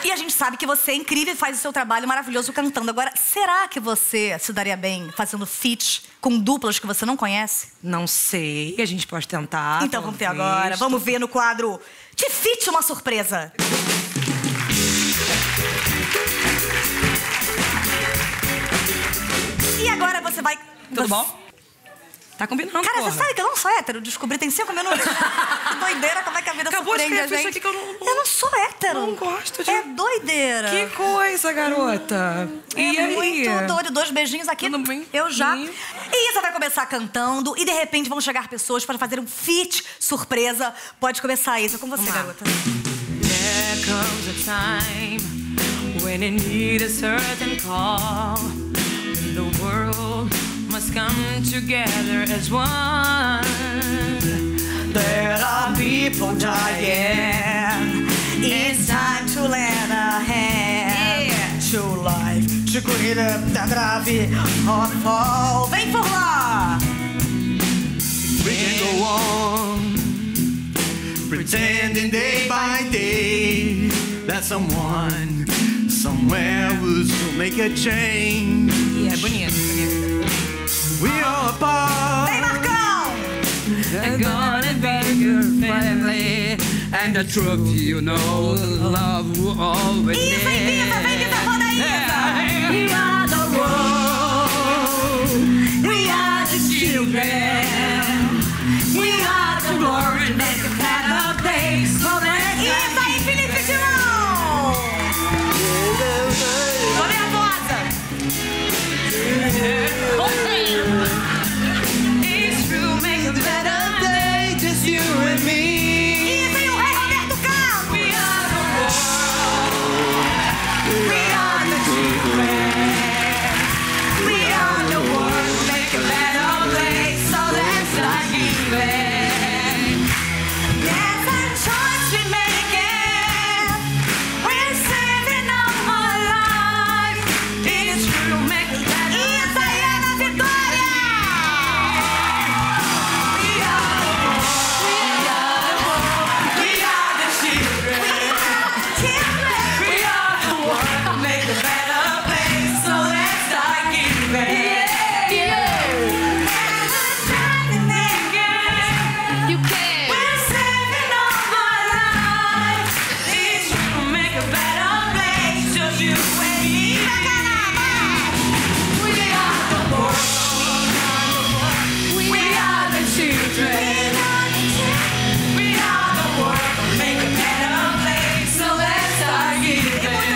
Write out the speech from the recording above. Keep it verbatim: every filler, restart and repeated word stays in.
E a gente sabe que você é incrível e faz o seu trabalho maravilhoso cantando. Agora, será que você se daria bem fazendo feat com duplas que você não conhece? Não sei, a gente pode tentar. Então vamos ter agora. Vamos ver no quadro de feat uma surpresa. E agora você vai... Tudo você... bom? Tá combinando, Cara, porra. você sabe que eu não sou hétero. Descobri tem cinco minutos. Que doideira, como é que a vida Acabou surpreende a de gente. aqui que eu não... Eu não sou hétero. Não gosto de... É doideira. Que coisa, garota. É e aí? muito doido. Dois beijinhos aqui. Tudo bem? Eu já. E... e Isa vai começar cantando. E de repente vão chegar pessoas para fazer um feat surpresa. Pode começar, Isa. Com você, Vamos lá. garota. There comes a time when you need a certain call. The world must come together as one. There are people dying. It's time to lend a hand. Yeah. To life, to corrida da grave. Oh, oh. Vem por lá! We can go on pretending day by day that someone somewhere will soon make a change. É bonito, bonito. We are apart. Vem, Marcão! They're gonna be your family. And the truth, you know, love will always Isa, vem, Isa, vem, Isa, roda Isa! We are the world. We are the children. We are the world. Make a better place for them. Isa e Felipe Dilon! Tô nervosa! It's true, make a better day, just you and me. Isa e o rei Roberto Carlos! We are the world. We are the children. We are the world. Make a better place, so let's start giving. There's a choice we make it. We're saving our life. It's true, make a better Isa e Ana Vitória! We are the world. We are the children. We are the world. Make a better place, so let's start giving. You can. We're saving all our lives. It's true, make a better place, just you and me. We are the world. We are the children. We are the world. Make a better place, so let's start giving.